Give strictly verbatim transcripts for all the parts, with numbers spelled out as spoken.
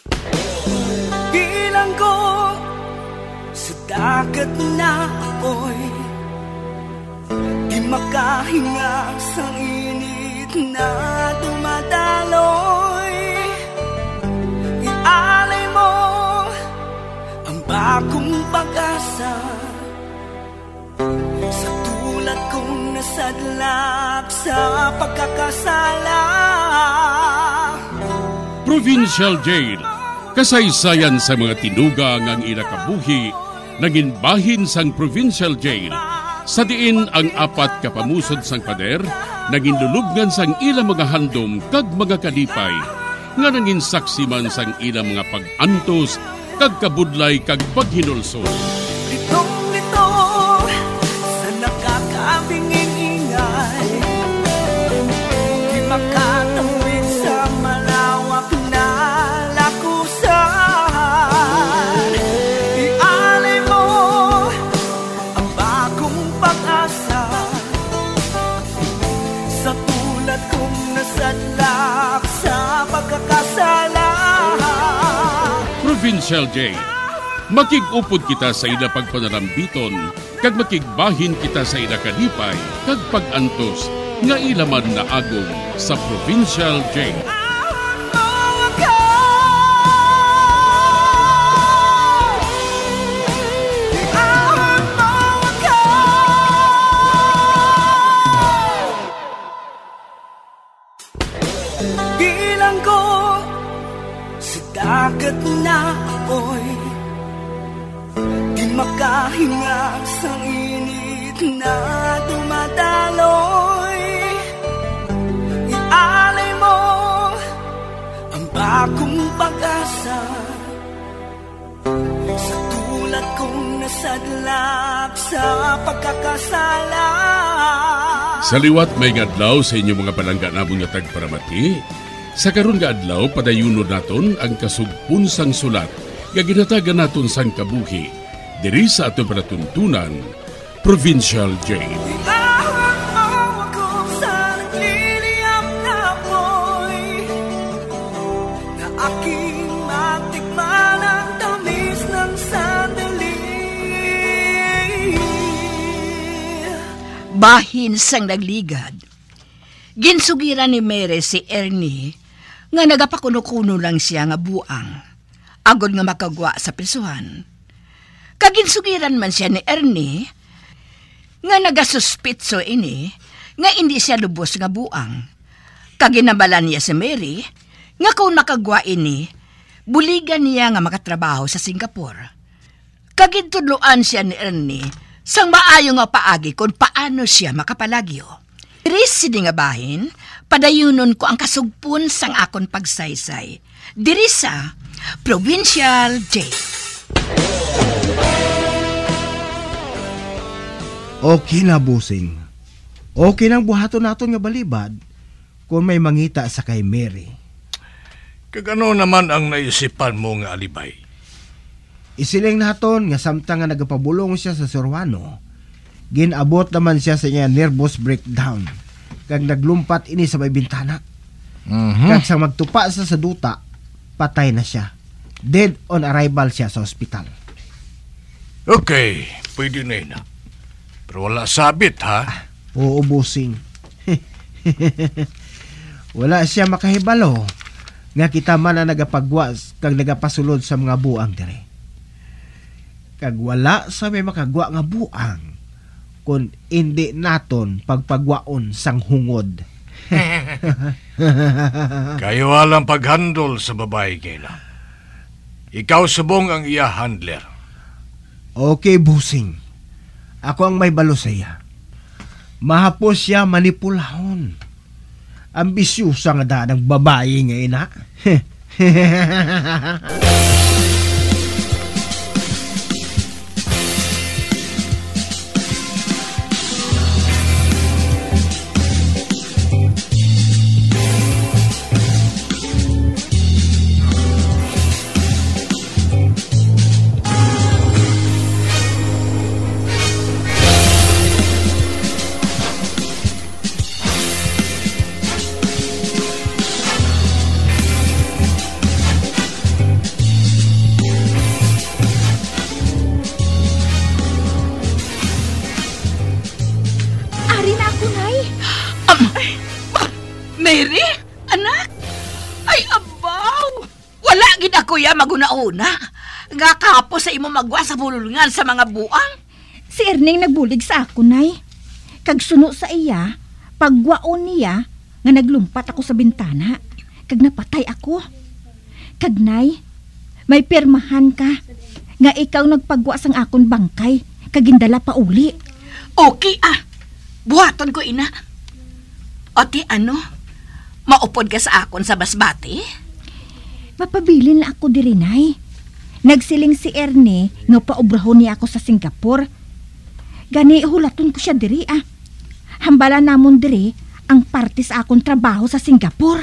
Bilang ko sa dagat na apoy, di makahinga sa init na dumadaloy. Ialay mo ang bagong pag-asa sa tulad kong nasadlak sa pagkakasala. Provincial Jail, kasaysayan sa mga tinugang ang inakabuhi, naging bahin sang Provincial Jail. Sa diin ang apat kapamusod sang pader, naging lulubngan sang ilang mga handom kag mga kalipay, nga naging saksi man sang ilang mga pag-antos, kag kabudlay kag paghinulsol. Litong-lito sa nakakabinging ingay, di makatawid sa malawak na lakusan. Ialay mo ang bagong pag-asa sa tulad kong nasadlak sa pagkakasala. Provincial Jail, makig-upod kita sa ila pagpanarambiton, kag makigbahin kita sa ila kalipay, kag pag-antos, nga ilaman na agong sa Provincial Jail. Bilang ko sa dagat na apoy, di makahinga sa init na dumadaloy. Ialay mo ang bagong pag-asa sa tulad kong nasadlak sa pagkakasala. Sa liwat may ngadlaw sa inyong mga palangga namon nga tagparamati. Sa karon nga adlaw padayunon naton ang kasugpon sang sulat nga ginatagan naton sang kabuhi diri sa atong panatuntunan, Provincial Jail. Ihawak mo ako sa nagliliyap na apoy, na aking matikman ang tamis ng sandali. Bahin sang nagligad. Ginsugiran ni Mary si Ernie nga nagapakuno-kuno lang siya nga buang. Agod nga makagwa sa prisuhan. Kaginsugiran man siya ni Ernie nga nagasuspitso ini nga hindi siya lubos nga buang. Kaginabalan niya si Mary nga kung makagwa ini, buligan niya nga makatrabaho sa Singapore. Kagintudloan siya ni Ernie sang maayo nga paagi kung paano siya makapalagyo. Diri sidi nga bahin, padayunon ko ang kasugpon sang akon pagsaysay. Diri sa Provincial Jail. Okay na, busing. Okay nang buhaton naton nga balibad kung may mangita sa kay Mary. Kagano naman ang naisipan mo nga alibay? Isiling naton nga samtang nga nagapabulong siya sa Surwano, ginabot naman siya sa niya nervous breakdown kag naglumpat ini sa may bintana. Mm-hmm. Kag sa magtupa sa sa duta, patay na siya. Dead on arrival siya sa ospital. Okay, pwede na yun. Pero wala sabit, ha? Oo, busing. Wala siya makahibalo nga kita man na nagapagwas kag nagapasulod sa mga buang dire. Kag wala sa may makagwa nga buang kung hindi naton pagpagwaon sang hungod. Kayo walang paghandol sa babae kayla. Ikaw subong ang iya handler. Okay, busing. Ako ang may balo sa iya. Mahapos siya manipulahon. Ambisyosa nga da ng babae nga ina. kuya maguna-una. Nga kapo sa imo magwa sa bululngan sa mga buang. Si Erning nagbulig sa ako, nay. Kag suno sa iya, pagwaon niya, nga naglumpat ako sa bintana. Kag napatay ako. Kag nay, may pirmahan ka, nga ikaw nagpagwa sang akon bangkay, kag gindala pa uli. Okay ah, buhaton ko ina. O ti ano, maupod ka sa akon sa basbati? Mapabilin na ako diri, nay. Nagsiling si Erne nga paubrahon niya ako sa Singapore. Gani hulaton ko siya diri ah. Hambala namon diri ang parte sa akong trabaho sa Singapore.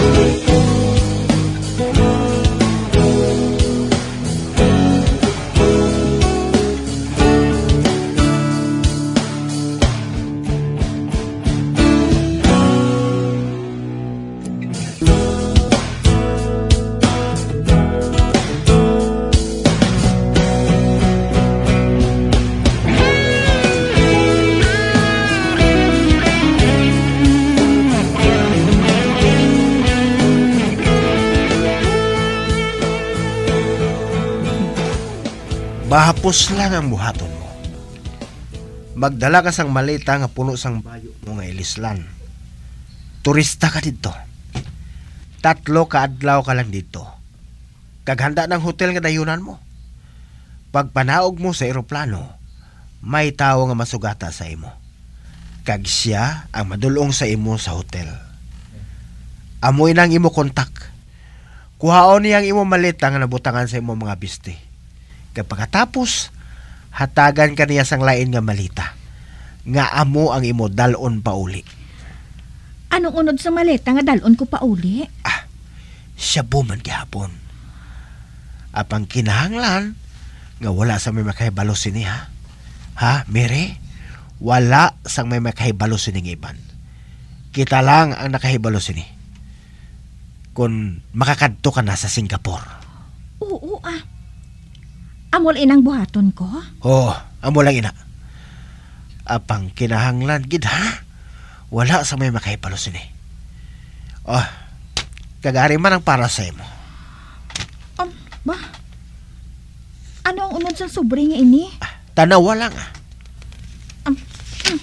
Bahapos lang ang buhaton mo. Magdala ka sang malita nga puno sang bayo mo nga ilislan. Turista ka dito. Tatlo ka adlaw ka lang dito. Kaghanda ng hotel nga dayunan mo. Pagpanaog mo sa eroplano, may tao nga masugata sa imo. Kag siya ang madulong sa imo sa hotel. Amoy nang imo kontak. Kuhaon niya ang imo malita nga nabutangan sa imo mga biste. Kapag katapos, hatagan ka niya sang lain nga malita. Nga amo ang imo dalon pa uli. Anong unod sa maleta nga dalon ko pa uli? Ah, siya buman gihapon. Apang kinahanglan, nga wala sa may makahibalo sini ha? Ha, Mary? Wala sang may makahibalo sining iban. Kita lang ang nakahibalo sini. Kung makakadto ka na sa Singapore. Oo ah. Amol inang buhaton ko? Oo, oh, amo lang ina. Apang kinahanglan gid ha? Wala sa may makahipalo sini. Oh, kagari man ang para sa imo. Um, ba? Ano ang unod sa sobre nga ini? Ah, tanawa lang ah. Um, um.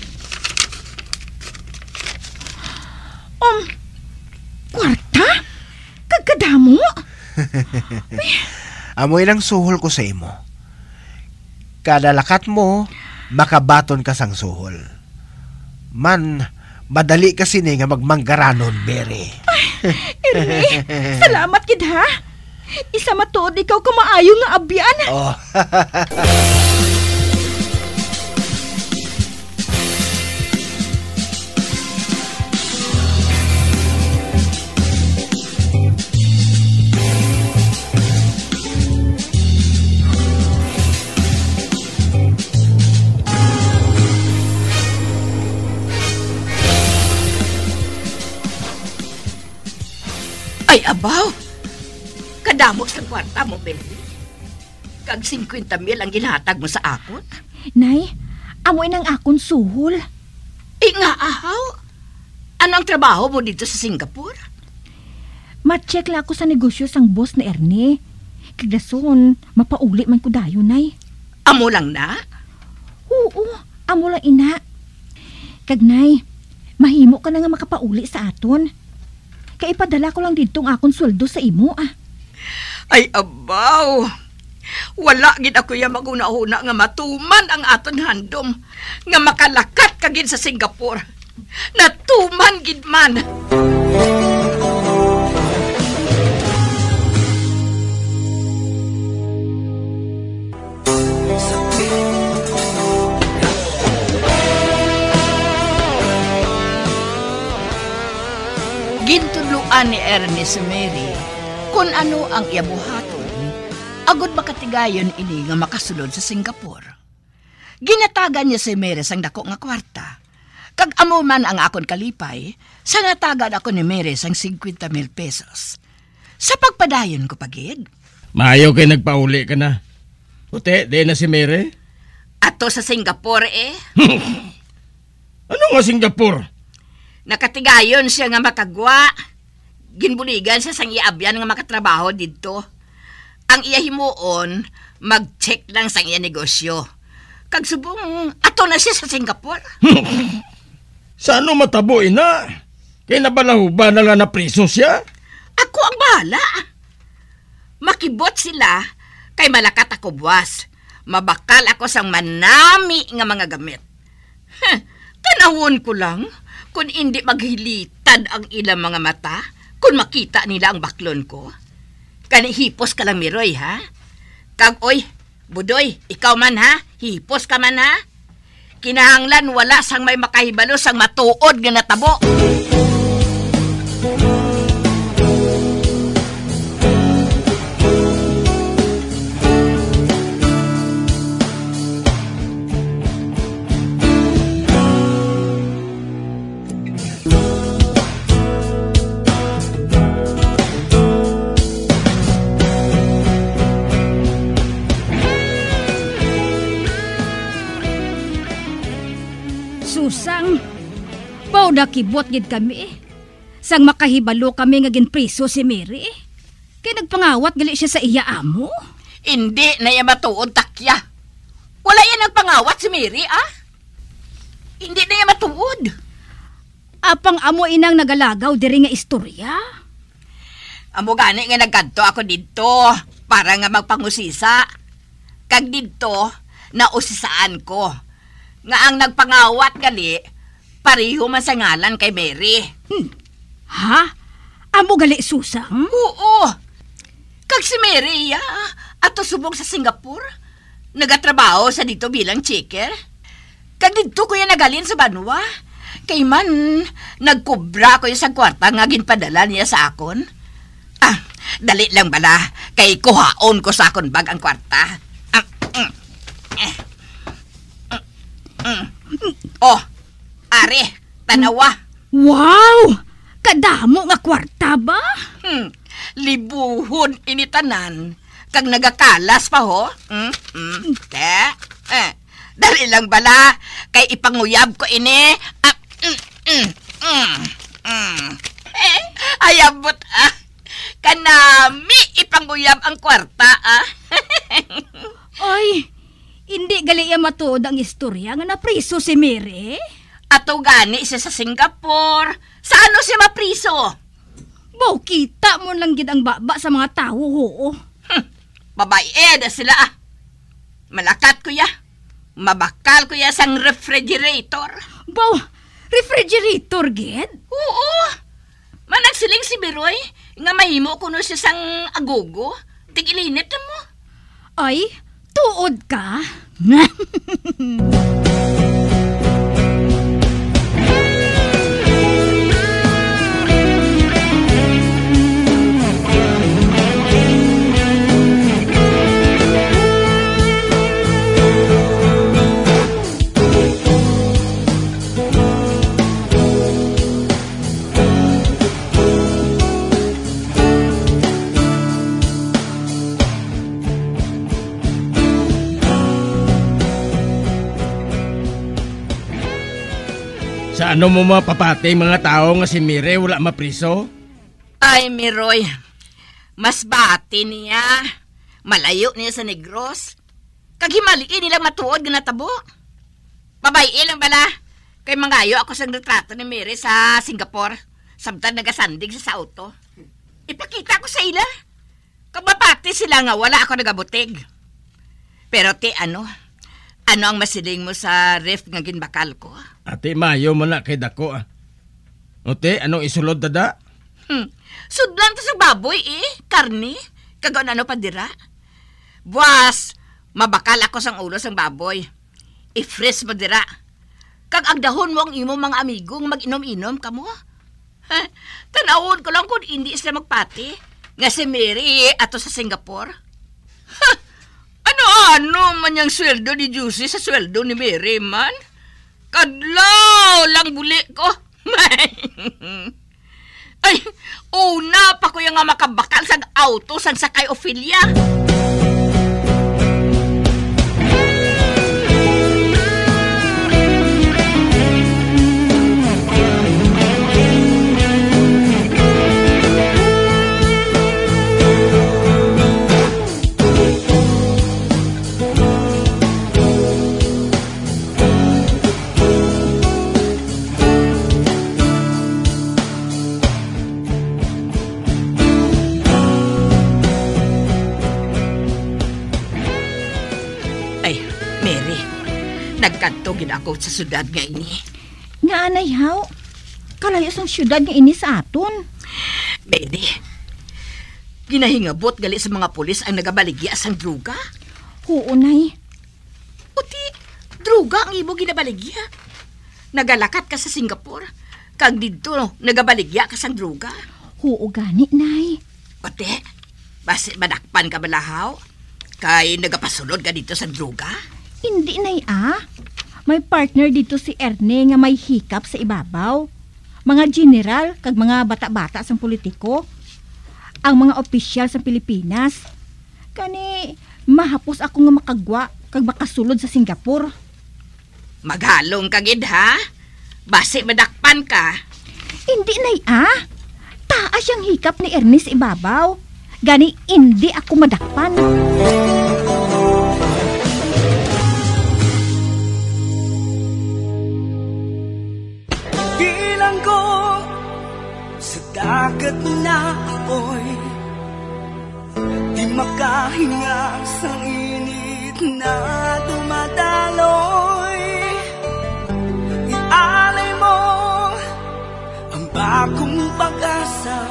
Um, kwarta? Kagkadamo? Amoy lang suhol ko sa imo. Kada lakat mo, makabaton ka sang suhol. Man, madali kasi ni nga magmanggaranon, Bere. Ay, Ernie, salamat kid ha. Isa matuod ikaw kumaayo nga abyan. Oh. Ay, abaw! Kadamok sa kwarta mo, Benny. Kag fifty mil ang ginhatag mo sa akon. Nay, amoy ng akon suhol. Eh nga, ahaw! Ano ang trabaho mo dito sa Singapore? Ma-check lang ako sa negosyo sang boss ni Ernie. Kag dason, mapauli man ko dayo, nay. Amo lang na? Oo, amo lang ina. Kag nay, mahimo ka na nga makapauli sa aton. Kaya ipadala ko lang dito ang akong sweldo sa imo, ah. Ay, abaw! Wala gid ako ya maguna-una nga matuman ang aton handom nga makalakat kagid sa Singapore. Natuman gid man. Gintudluan ni Ernest Mary kung ano ang iyabuhaton, agod makatigayon ini nga makasulod sa Singapore. Ginatagan niya si Mary sang dako nga kwarta. Kag amo man ang akon kalipay, sa natagan ako ni Mary sang fifty mil pesos. Sa pagpadayon ko pagid. Maayaw kay nagpauli ka na. Puti, di na si Mary? Ato sa Singapore eh. Ano nga Singapore? Nakatigayon siya nga makagwa. Ginbuligan siya sang iabyan nga makatrabaho dito. Ang iya himuon, mag-check lang sa iya negosyo. Kag subong, ato na siya sa Singapore. Sa ano matabo, ina? Kaya nabalahuba na lang na priso siya? Ako ang bahala. Makibot sila, kay malakat ako buwas. Mabakal ako sang manami nga mga gamit. Huh, tanawon ko lang, kung hindi maghilitan ang ilang mga mata, kung makita nila ang baklon ko. Kani hipos ka lang, Miroy, ha? Kag, oy, Budoy, ikaw man, ha? Hipos ka man, ha? Kinahanglan wala sang may makahibalo sang matuod nga natabo. Susang, pao na kibot gid kami. Sang makahibalo kami nga ginpriso si Mary. Kaya nagpangawat gali siya sa iya amo. Hindi na iya matuod takya. Wala yan nagpangawat si Mary, ah? Hindi na iya matuod. Apang amo inang nagalagaw diri nga istorya. Amo gani nga nagkanto ako dito para nga magpangusisa. Kag dito, nausisaan ko. Nga ang nagpangawat gali, pareho man sa ngalan kay Mary. Hmm. Ha? Amo gali, Susang? Oo. Kag si Mary, ya, ato subong sa Singapore. Nagatrabaho sa dito bilang checker. Kag dito ko yan nagalin sa Banwa. Kay man, nagkubra ko yung sa kwarta nga ginpadala niya sa akon. Ah, dali lang bala, kay kuhaon ko sa akon bag ang kwarta. Ah, mm, eh. Mm. Oh, are, tanawa. Wow! Kadamo nga kwarta ba? Hmm, libuhon initanan. Kag nagakalas pa ho. Mm, mm, te, eh, dali lang bala, kay ipanguyab ko ini. Ah, mm, mm, mm, mm. Eh, ayabot ah. Kanami ipanguyab ang kwarta ah. Ay, hindi gali iya matuod ang istorya nga napriso si Mary? Ato gani siya sa Singapore. Sa ano siya mapriso? Baw, kita mo lang gid ang baba sa mga tao, ho. Hmm, babae eda sila ah. Malakat ko ya. Mabakal ko ya sang refrigerator. Baw, refrigerator gid? Oo. Managsiling si Biroy nga mahimo kuno siya sang agogo. Tigilinit na mo. Ay, tuod ka? Sa ano mo mapapatay mga tao nga si Mire wala mapriso? Ay, Miroy. Mas bati niya. Malayo niya sa Negros. Kaghimaliin nilang matuod nga natabo. Babae lang bala. Kay mangayo ako sa retrato ni Mire sa Singapore. Samtang nagasandig sa auto. Ipakita ko sa ila. Kabapati sila nga wala ako nagabutig. Pero ti ano? Ano ang masiling mo sa ref nga ginbakal ko? Ate, mayo mo na kay dako ah. Ote, anong isulod dada? Hmm. Sudlan to sa baboy eh. Karni. Kagaw ano pa dira. Buwas, mabakal ako sang ulo sang baboy. I-fresh mo dira. Kag agdahon mo ang imo mga amigong mag-inom-inom kamo. Ha? Tanawon ko lang kung hindi sila magpati. Nga si Mary ato sa Singapore. Ha? Ano-ano man yung sweldo ni Juicy sa sweldo ni Mary man? Kadlaw lang buli ko. Ay, una pa ko yung nga makabakal sa auto sang sakay Ophelia. nagkanto gid ako sa syudad nga ini. Nga anay haw, kalayo sang syudad nga ini sa aton. Bede, ginahingabot gali sa mga pulis ang nagabaligya sang druga. Oo, nay. Uti, druga ang imo ginabaligya. Nagalakat ka sa Singapore, kag dito nagabaligya ka sang druga. Oo, gani, nay. Uti, basi madakpan ka balahaw? Kay nagapasunod ka dito sa druga? Hindi, nay, ah. May partner dito si Erne nga may hikap sa ibabaw. Mga general kag mga bata-bata sang politiko. Ang mga opisyal sa Pilipinas. Kani, mahapos ako nga makagwa kag makasulod sa Singapore. Maghalong ka gid ha? Basi madakpan ka. Hindi, nay, ah. Taas yung hikap ni Ernest ibabaw. Gani, hindi ako madakpan. Bilang ko sa dagat na apoy, di makahinga sa init na dumadaloy. Ialay mo ang bagong pag-asa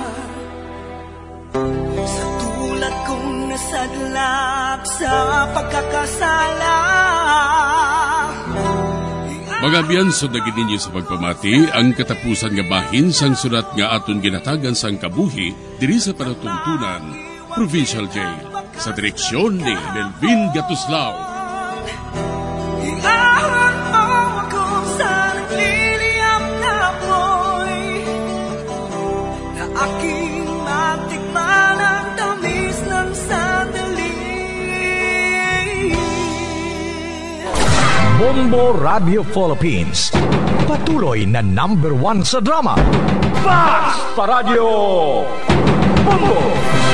sa tulad kong nasadlap sa pagkakasala. Mga biyansod na gininyo sa pagpamati, ang katapusan nga bahin sang sulat nga aton ginatagan sang kabuhi diri sa panatuntunan, Provincial Jail, sa direksyon ni Melvin Gatuslao. Iahon mo ako sa nagliliyam na apoy, na aking matikman ang tamis ng sandali. Bombo Radio Philippines, patuloy na number one sa drama. Basta Radio Bombo!